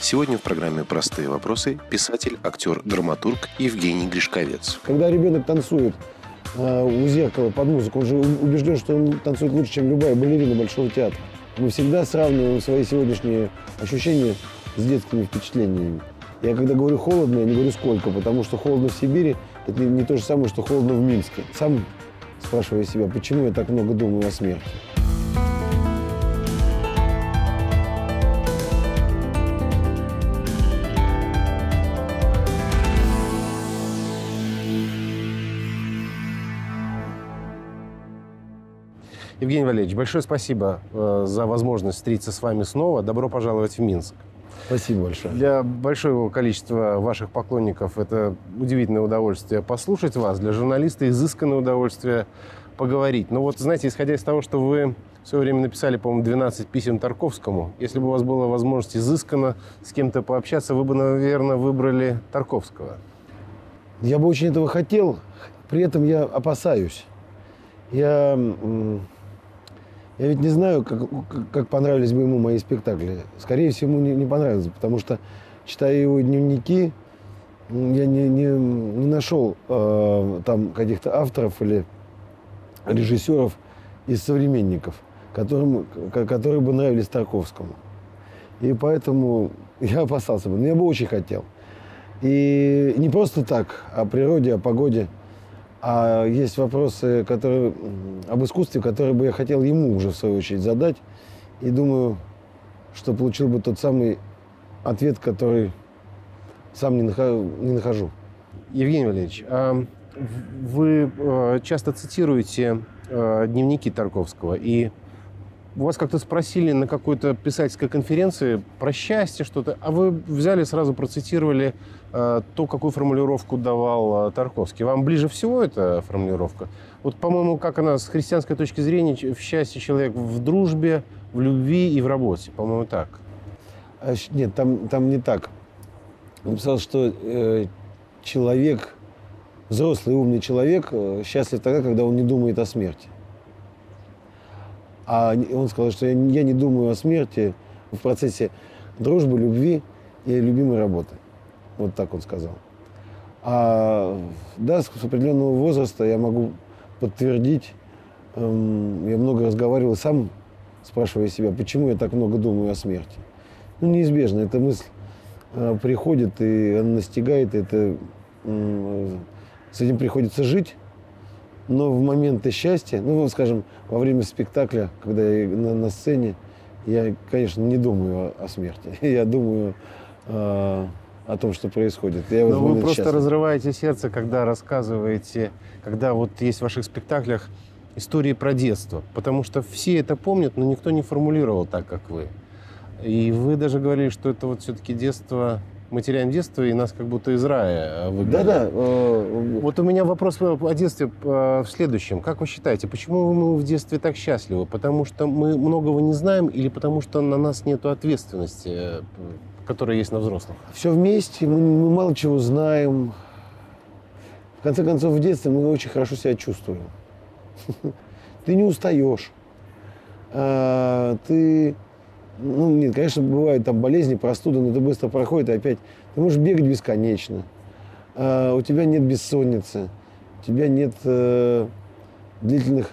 Сегодня в программе «Простые вопросы» писатель, актер, драматург Евгений Гришковец. Когда ребенок танцует у зеркала под музыку, он же убежден, что он танцует лучше, чем любая балерина Большого театра. Мы всегда сравниваем свои сегодняшние ощущения с детскими впечатлениями. Я когда говорю холодно, я не говорю сколько, потому что холодно в Сибири – это не то же самое, что холодно в Минске. Сам спрашиваю себя, почему я так много думаю о смерти. Евгений Валерьевич, большое спасибо за возможность встретиться с вами снова. Добро пожаловать в Минск. Спасибо большое. Для большого количества ваших поклонников это удивительное удовольствие послушать вас. Для журналиста изысканное удовольствие поговорить. Но вот, знаете, исходя из того, что вы в свое время написали, по-моему, 12 писем Тарковскому, если бы у вас была возможность изысканно с кем-то пообщаться, вы бы, наверное, выбрали Тарковского. Я бы очень этого хотел, при этом я опасаюсь. Я ведь не знаю, как понравились бы ему мои спектакли. Скорее всего, ему не понравилось, потому что, читая его дневники, я не нашел там каких-то авторов или режиссеров из современников, которые бы нравились Тарковскому. И поэтому я опасался бы. Но я бы очень хотел. И не просто так, о природе, о погоде. А есть вопросы, об искусстве, которые бы я хотел ему уже, в свою очередь, задать. И думаю, что получил бы тот самый ответ, который сам не нахожу. Евгений Валерьевич, вы часто цитируете дневники Тарковского, и вас как-то спросили на какой-то писательской конференции про счастье что-то, а вы взяли, сразу процитировали то, какую формулировку давал Тарковский. Вам ближе всего эта формулировка? Вот, по-моему, как она с христианской точки зрения, в счастье человек в дружбе, в любви и в работе. По-моему, так. Нет, там не так. Он писал, что человек, взрослый умный человек, счастлив тогда, когда он не думает о смерти. А он сказал, что я не думаю о смерти в процессе дружбы, любви и любимой работы. Вот так он сказал. Да, с определенного возраста я могу подтвердить. Я много разговаривал, сам спрашивая себя, почему я так много думаю о смерти. Ну, неизбежно. Эта мысль приходит, и она настигает. С этим приходится жить. Но в моменты счастья, скажем, во время спектакля, когда я на сцене, я, конечно, не думаю о смерти. Я думаю о том, что происходит. Но вы просто разрываете сердце, когда рассказываете, когда вот есть в ваших спектаклях истории про детство. Потому что все это помнят, но никто не формулировал так, как вы. И вы даже говорили, что это вот все-таки детство... Мы теряем детство, и нас как будто из рая выгнали. Да. Вот у меня вопрос о детстве в следующем. Как вы считаете, почему мы в детстве так счастливы? Потому что мы многого не знаем или потому что на нас нет ответственности, которая есть на взрослых? Все вместе, мы мало чего знаем. В конце концов, в детстве мы очень хорошо себя чувствуем. Ты не устаешь. Нет, конечно, бывают там болезни, простуды, но это быстро проходит, и опять ты можешь бегать бесконечно. У тебя нет бессонницы, у тебя нет длительных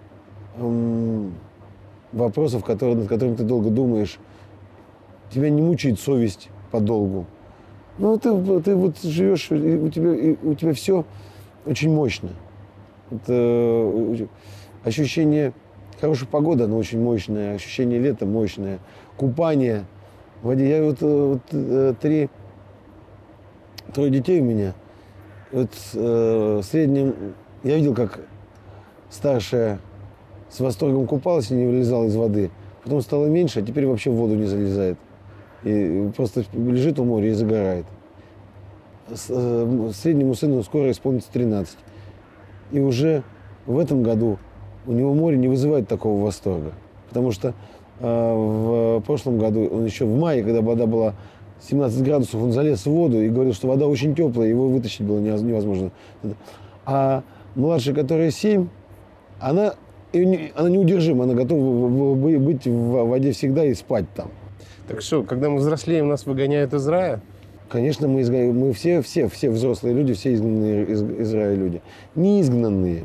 вопросов, над которыми ты долго думаешь. Тебя не мучает совесть подолгу. Ты вот живешь, и у тебя все очень мощно. Это ощущение... Хорошая погода, она очень мощная, ощущение лета мощное, купание в воде. Я трое детей у меня. В среднем я видел, как старшая с восторгом купалась и не вылезала из воды. Потом стало меньше, а теперь вообще в воду не залезает. И просто лежит в море и загорает. Среднему сыну скоро исполнится 13. И уже в этом году у него море не вызывает такого восторга. Потому что в прошлом году, он еще в мае, когда вода была 17 градусов, он залез в воду и говорил, что вода очень теплая, его вытащить было невозможно. А младшая, которая 7, она неудержима, она готова быть в воде всегда и спать там. Так что, когда мы взрослеем, нас выгоняют из рая? Конечно, мы все взрослые люди, все изгнанные из рая люди. Не изгнанные,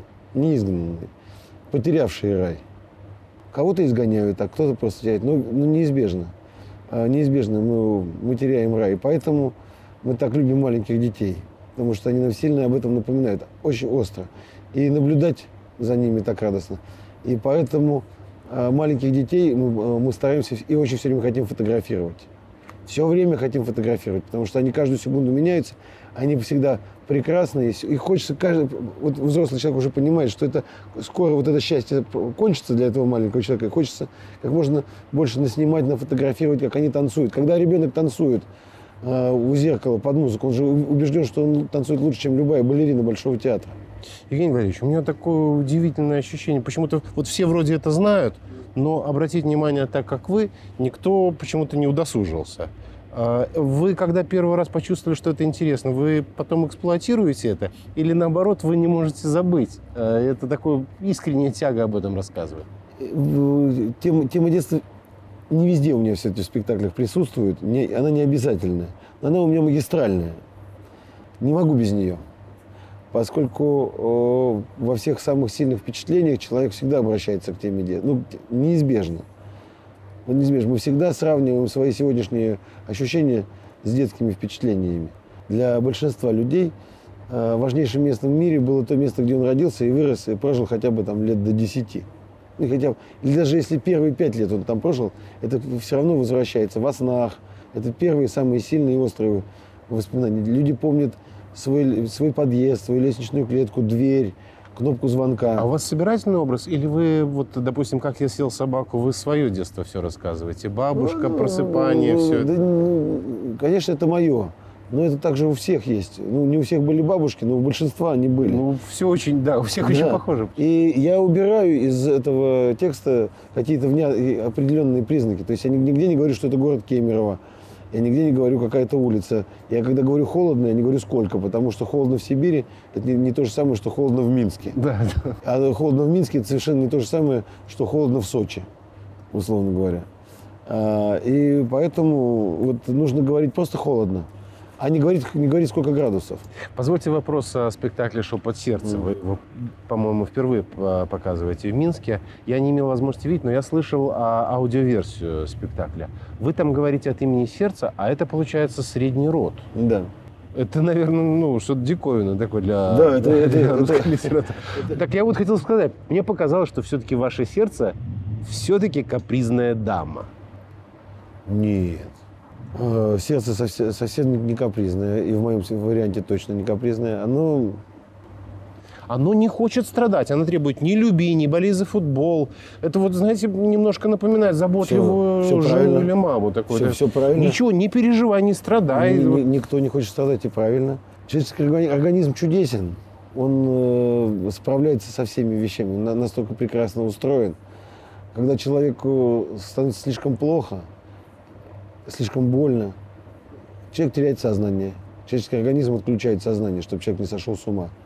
потерявшие рай. Кого-то изгоняют, а кто-то просто теряет. Ну, неизбежно. Неизбежно мы теряем рай. Поэтому мы так любим маленьких детей. Потому что они нам сильно об этом напоминают. Очень остро. И наблюдать за ними так радостно. И поэтому маленьких детей мы стараемся и очень все время хотим фотографировать. Все время хотим фотографировать, потому что они каждую секунду меняются, они всегда прекрасные. И хочется вот взрослый человек уже понимает, что это скоро вот это счастье кончится для этого маленького человека. И хочется как можно больше наснимать, нафотографировать, как они танцуют. Когда ребенок танцует у зеркала под музыку, он же убежден, что он танцует лучше, чем любая балерина Большого театра. Евгений Валерьевич, у меня такое удивительное ощущение. Почему-то вот все вроде это знают, но обратить внимание так, как вы, никто почему-то не удосужился. Вы, когда первый раз почувствовали, что это интересно, вы потом эксплуатируете это? Или, наоборот, вы не можете забыть? Это такое искренняя тяга об этом рассказывает. Тема детства не везде у меня все это в спектаклях присутствует. Она не обязательная. Но она у меня магистральная. Не могу без нее. Поскольку во всех самых сильных впечатлениях человек всегда обращается к теме детства. Ну, неизбежно. Неизбежно. Мы всегда сравниваем свои сегодняшние ощущения с детскими впечатлениями. Для большинства людей важнейшим местом в мире было то место, где он родился и вырос, и прожил хотя бы там лет до 10. Ну, или даже если первые 5 лет он там прожил, это все равно возвращается во снах. Это первые самые сильные и острые воспоминания. Люди помнят свой подъезд, свою лестничную клетку, дверь, кнопку звонка. А у вас собирательный образ? Или вы, вот, допустим, как я съел собаку, вы свое детство все рассказываете? Бабушка, просыпание, все это? Да, конечно, это мое. Но это также у всех есть. Ну, не у всех были бабушки, но у большинства они были. Ну, все очень, да, у всех очень похоже. И я убираю из этого текста какие-то определенные признаки. То есть я нигде не говорю, что это город Кемерово. Я нигде не говорю, какая-то улица. Я когда говорю холодно, я не говорю сколько, потому что холодно в Сибири – это не то же самое, что холодно в Минске. Да. А холодно в Минске – это совершенно не то же самое, что холодно в Сочи, условно говоря. И поэтому вот нужно говорить просто холодно, а не говорить сколько градусов. Позвольте вопрос о спектакле «Шепот сердца». Вы его, по-моему, впервые показываете в Минске. Я не имел возможности видеть, но я слышал аудиоверсию спектакля. Вы там говорите от имени сердца, а это, получается, средний род. Да. Это, наверное, что-то диковинное такое для русской литературы. Так я вот хотел сказать, мне показалось, что все-таки ваше сердце все-таки капризная дама. Нет. Сердце совсем не капризное, и в моем варианте точно не капризное. Оно не хочет страдать, оно требует «не люби, не болей за футбол». Это вот, знаете, немножко напоминает заботливую жену или маму. Все правильно. Ничего, не переживай, не страдай. Никто не хочет страдать, и правильно. Человеческий организм чудесен. Он справляется со всеми вещами, он настолько прекрасно устроен. Когда человеку становится слишком плохо, слишком больно, человек теряет сознание. Человеческий организм отключает сознание, чтобы человек не сошел с ума.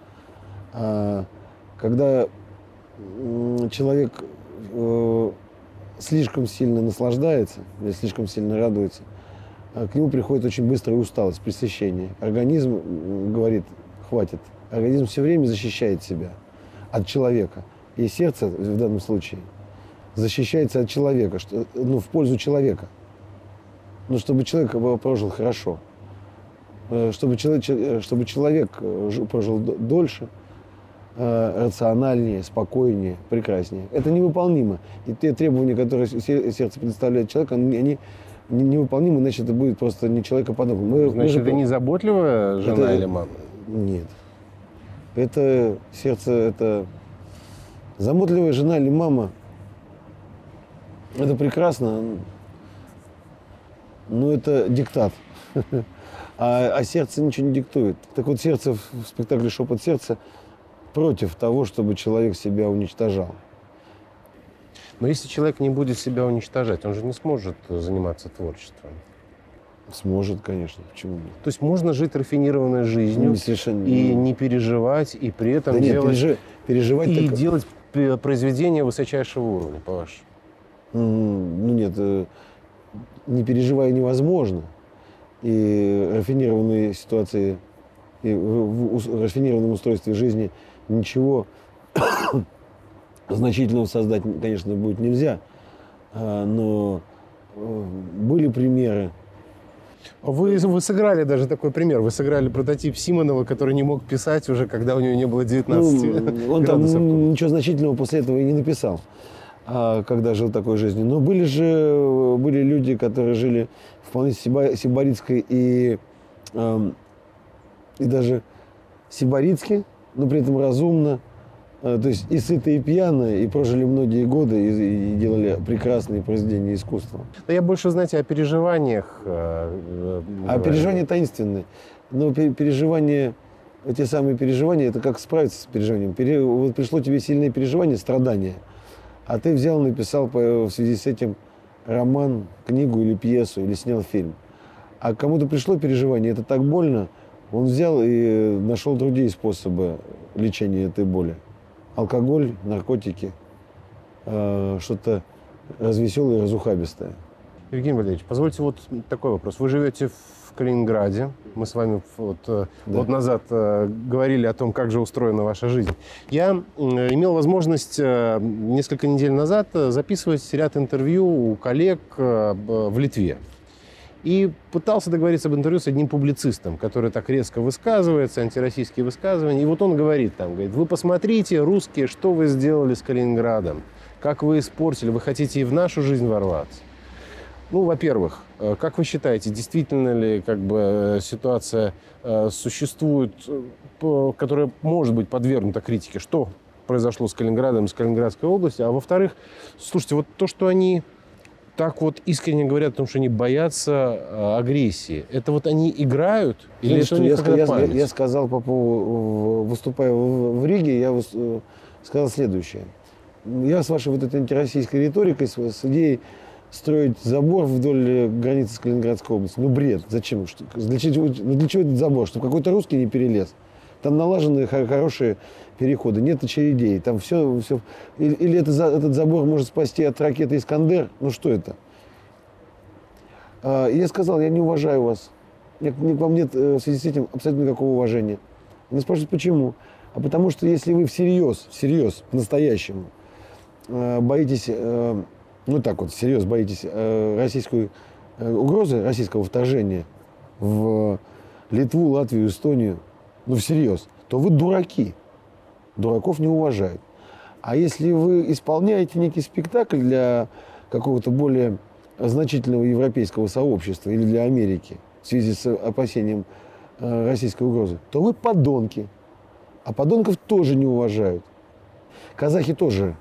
Когда человек слишком сильно наслаждается или слишком сильно радуется, к нему приходит очень быстрая усталость, пресыщение. Организм говорит, хватит. Организм все время защищает себя от человека. И сердце в данном случае защищается от человека, в пользу человека. Чтобы человек прожил хорошо, чтобы человек прожил дольше, рациональнее, спокойнее, прекраснее. Это невыполнимо. И те требования, которые сердце предоставляет человеку, они невыполнимы, иначе это будет просто не человекоподобно. Значит, это не заботливая жена или мама? Нет. Это сердце, это заботливая жена или мама. Это прекрасно. Но это диктат. А сердце ничего не диктует. Так вот, сердце в спектакле «Шепот сердца» против того, чтобы человек себя уничтожал. Но если человек не будет себя уничтожать, он же не сможет заниматься творчеством. Сможет, конечно. Почему нет? То есть можно жить рафинированной жизнью и не переживать, и при этом переживать и делать произведения высочайшего уровня, по-вашему? Ну нет. не переживая, невозможно. И рафинированные ситуации, и в рафинированном устройстве жизни ничего значительного создать, конечно, будет нельзя. Но были примеры. Вы сыграли даже такой пример. Вы сыграли прототип Симонова, который не мог писать уже, когда у него не было 19 Он там градусов. ничего значительного после этого и не написал, когда жил такой жизнью. Но были люди, которые жили вполне сибаритской и даже сибаритски, но при этом разумно. То есть и сыто, и пьяно, и прожили многие годы, и делали прекрасные произведения искусства. Да я больше, знаете, о переживаниях. Переживания таинственные. Но переживания, те самые переживания, это как справиться с переживанием. Вот пришло тебе сильное переживание, страдание, а ты взял, написал в связи с этим роман, книгу или пьесу, или снял фильм. А кому-то пришло переживание, это так больно, он взял и нашел другие способы лечения этой боли. Алкоголь, наркотики, что-то развеселое, разухабистое. Евгений Валерьевич, позвольте вот такой вопрос. Вы живете в Калининграде. Мы с вами год назад говорили о том, как же устроена ваша жизнь. Я имел возможность несколько недель назад записывать ряд интервью у коллег в Литве. И пытался договориться об интервью с одним публицистом, который так резко высказывается, антироссийские высказывания. И вот он говорит, вы посмотрите, русские, что вы сделали с Калининградом, как вы испортили, вы хотите и в нашу жизнь ворваться. Ну, во-первых, как вы считаете, действительно ли ситуация существует, которая может быть подвергнута критике? Что произошло с Калининградом и с Калининградской областью? А во-вторых, слушайте, вот то, что они так вот искренне говорят о том, что они боятся агрессии. Это вот они играют? Или это у них какая-то память? Я сказал по поводу, выступая в Риге, я сказал следующее. Я с вашей вот этой антироссийской риторикой, с идеей строить забор вдоль границы с Калининградской областью. Ну, бред. Зачем? Для чего этот забор? Чтобы какой-то русский не перелез. Там налажены хорошие переходы, нет очередей, там все. Или этот забор может спасти от ракеты «Искандер». Ну что это? Я сказал, я не уважаю вас. К вам нет в связи с этим абсолютно никакого уважения. Меня спрашивают, почему? А потому что если вы всерьез, по-настоящему боитесь, всерьез боитесь российской угрозы, российского вторжения в Литву, Латвию, Эстонию, всерьез, то вы дураки. Дураков не уважают. А если вы исполняете некий спектакль для какого-то более значительного европейского сообщества или для Америки в связи с опасением российской угрозы, то вы подонки. А подонков тоже не уважают. Казахи тоже,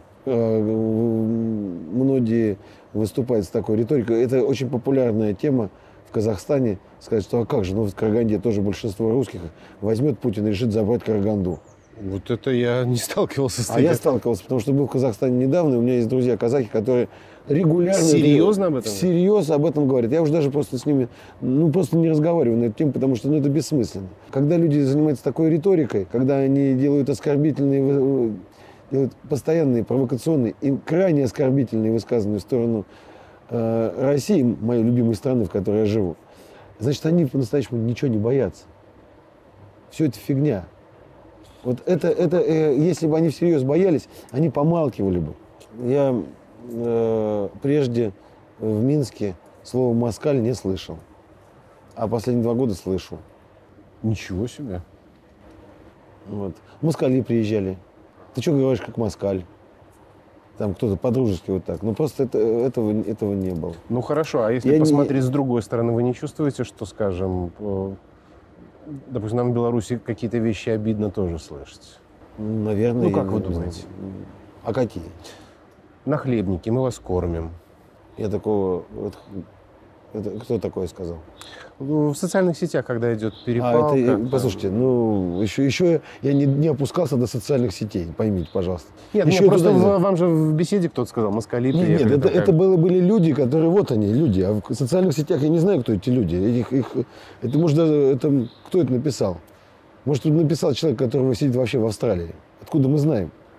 многие выступают с такой риторикой. Это очень популярная тема в Казахстане. Сказать, что как же, в Караганде тоже большинство русских возьмет Путин и решит забрать Караганду. Вот это я не сталкивался с этим. А я сталкивался, потому что был в Казахстане недавно, и у меня есть друзья казахи, которые регулярно... Серьезно об этом? Всерьез об этом говорят. Я уже даже просто с ними, просто не разговариваю на эту тему, потому что это бессмысленно. Когда люди занимаются такой риторикой, когда они делают оскорбительные, делают постоянные, провокационные и крайне оскорбительные высказывания в сторону России, моей любимой страны, в которой я живу, значит, они по-настоящему ничего не боятся. Все это фигня. Вот если бы они всерьез боялись, они помалкивали бы. Я прежде в Минске слово «москаль» не слышал. А последние 2 года слышу. Ничего себе. Вот. Москали приезжали. Ты что говоришь, как москаль? Там кто-то по-дружески вот так. Просто этого не было. Ну хорошо, а если посмотреть с другой стороны, вы не чувствуете, что, скажем, допустим, нам в Беларуси какие-то вещи обидно тоже слышать? Наверное. Как вы думаете? А какие? Нахлебники, мы вас кормим. Я такого... Это кто такое сказал? В социальных сетях, когда идет перепалка. Послушайте, еще я не опускался до социальных сетей, поймите, пожалуйста. Нет, просто вам же в беседе кто-то сказал, москали приехали. Нет, это были люди, которые, вот они, люди. А в социальных сетях я не знаю, кто эти люди. Это может даже, кто это написал? Может, это написал человек, который сидит вообще в Австралии. Откуда мы знаем?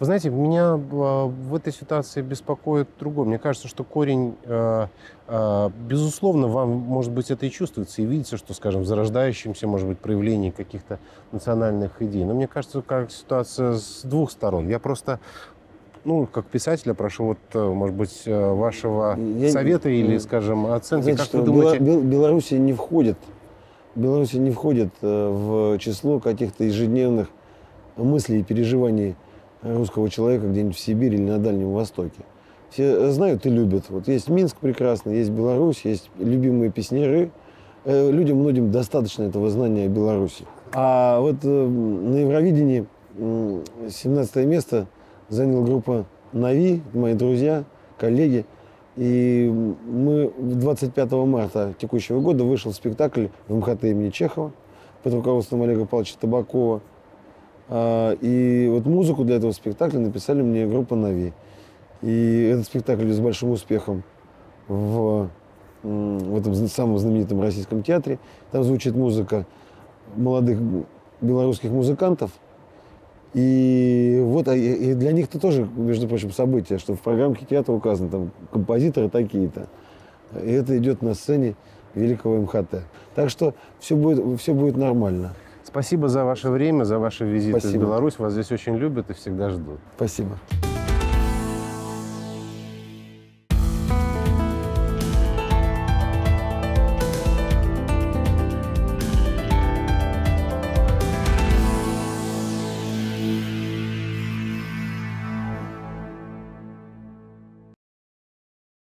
Вы знаете, меня в этой ситуации беспокоит другое. Мне кажется, что корень, безусловно, вам, может быть, это и чувствуется, и видится, что, скажем, в зарождающемся, может быть, проявлении каких-то национальных идей. Но мне кажется, как ситуация с двух сторон. Я просто, ну, как писателя прошу, вот, может быть, вашего совета или, скажем, оценки. Знаете, Как что вы думаете... Белоруссия не входит в число каких-то ежедневных мыслей и переживаний русского человека где-нибудь в Сибири или на Дальнем Востоке. Все знают и любят. Вот есть Минск прекрасный, есть Беларусь, есть любимые песняры. Людям многим достаточно этого знания о Беларуси. А вот на Евровидении 17 место заняла группа «Нави», мои друзья, коллеги. И мы 25 марта текущего года вышел спектакль в МХТ имени Чехова под руководством Олега Павловича Табакова. И вот музыку для этого спектакля написали мне группа «Нави». И этот спектакль с большим успехом в этом самом знаменитом российском театре. Там звучит музыка молодых белорусских музыкантов. И вот и для них это тоже, между прочим, событие, что в программке театра указано там композиторы такие-то. И это идет на сцене великого МХТ. Так что все будет нормально. Спасибо за ваше время, за ваши визиты Спасибо. в Беларусь. Вас здесь очень любят и всегда ждут. Спасибо.